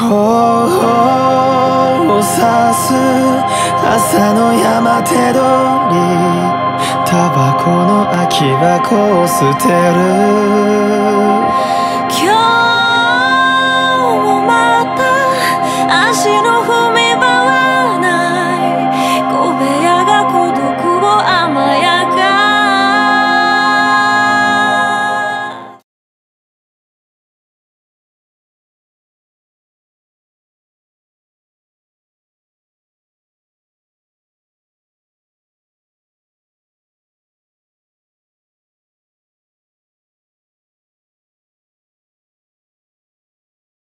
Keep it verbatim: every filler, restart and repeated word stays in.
を指す朝の山手通り、タバコの空き箱を捨てる。